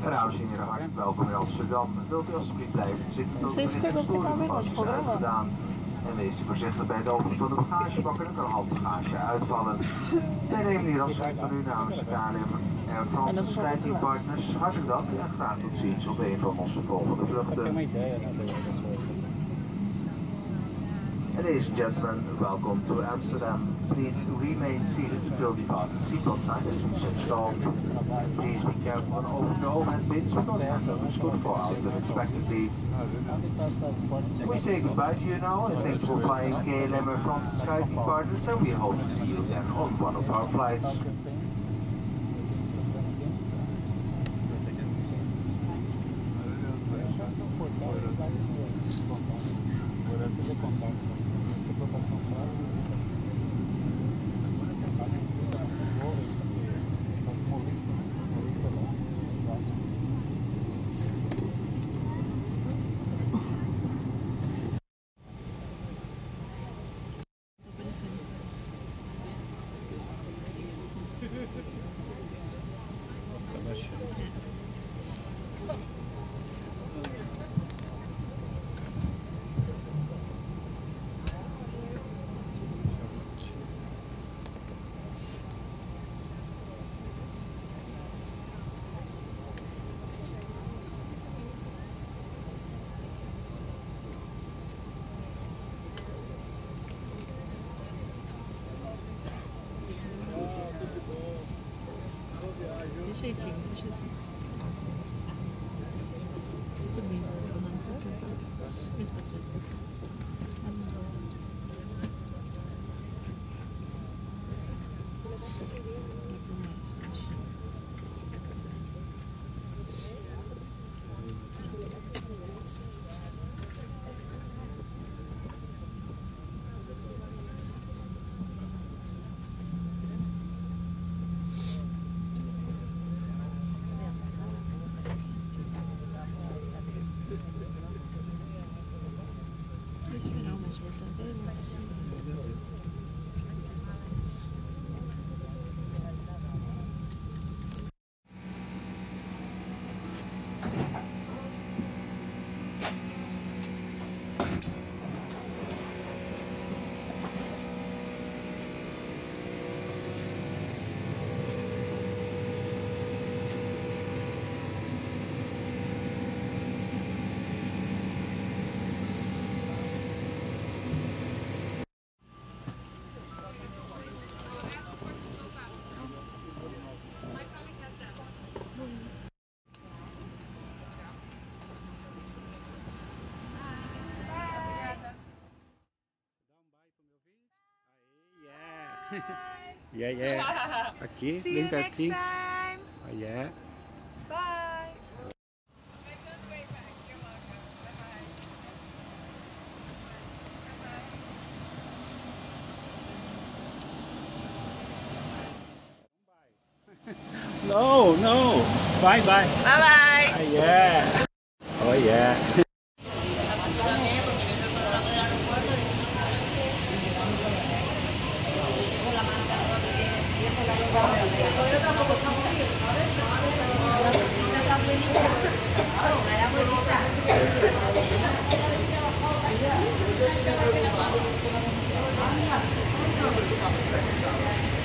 Dames en heren, hartelijk welkom in Amsterdam. Wilt u alsjeblieft blijven zitten tot de historiepas is uitgedaan. En wees voorzichtig bij het openen van de bagagebakken, dan kan de handbagage uitvallen. Wij nemen hier afscheid van u namens de KLM Air France Strijding Partners. Hartelijk dank en graag tot ziens op een van onze volgende vluchten. Ladies and gentlemen, welcome to Amsterdam. Please remain seated until the fasten seatbelt sign has been switched off. Please be careful on opening the overhead bins because handles could fall out unexpectedly. We say goodbye to you now and thanks for flying KLM Air France Strijding Partners, and we hope to see you again on one of our flights. Şefim, yaşasın. Isso mesmo, eu não vou esperar o moço voltar dele. Yeah, yeah. Aqui, See bem you next pertinho. time. Oh, yeah. Bye. No, no. Bye, bye. Bye bye. Oh, yeah. Oh, yeah. Bye.